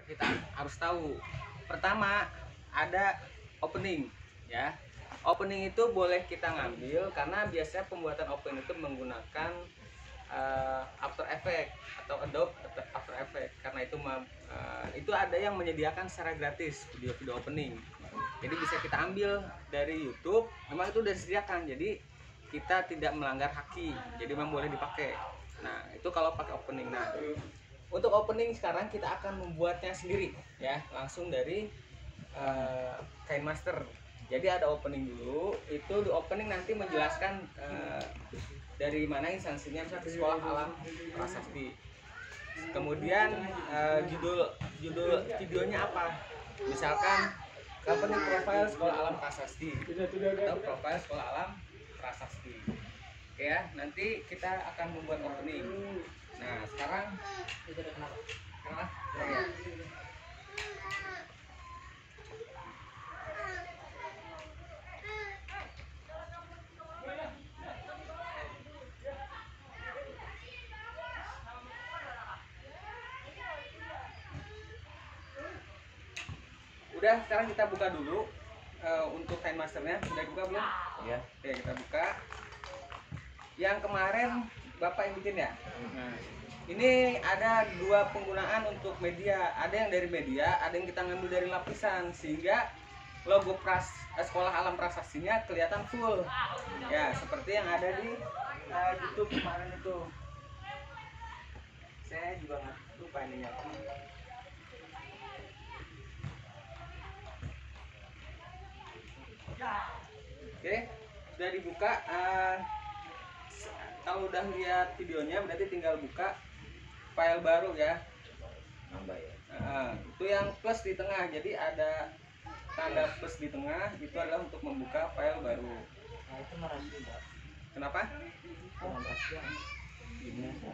kita harus tahu. Pertama ada opening ya. Opening itu boleh kita ngambil karena biasanya pembuatan opening itu menggunakan After Effects atau Adobe After Effects, karena itu ada yang menyediakan secara gratis video-video opening. Jadi bisa kita ambil dari YouTube, memang itu sudah disediakan, jadi kita tidak melanggar haki, jadi memang boleh dipakai. Nah itu kalau pakai opening. Nah untuk opening sekarang kita akan membuatnya sendiri ya, langsung dari KineMaster. Jadi ada opening dulu, itu di opening nanti menjelaskan dari mana instansinya, misalnya Sekolah Alam Prasasti. Kemudian judul videonya apa, misalkan Company Profile Sekolah Alam Prasasti atau Profile Sekolah Alam Prasasti. Oke ya, nanti kita akan membuat opening. Nah sekarang kenapa? Ya. Udah, sekarang kita buka dulu untuk KineMasternya. Sudah buka belum? Iya. Oke, kita buka. Yang kemarin Bapak yang bikin ya? Nah, ini ada dua penggunaan untuk media. Ada yang dari media, ada yang kita ngambil dari lapisan, sehingga logo Sekolah Alam Prasastinya kelihatan full. Ya, seperti yang ada di YouTube kemarin itu. Saya juga nggak lupa ininya. Oke, sudah dibuka. Kalau udah lihat videonya berarti tinggal buka file baru ya. Nambah ya. Itu yang plus di tengah, jadi ada tanda plus di tengah, itu adalah untuk membuka file baru. Nah itu merasi Mbak. Kenapa? Merasi ini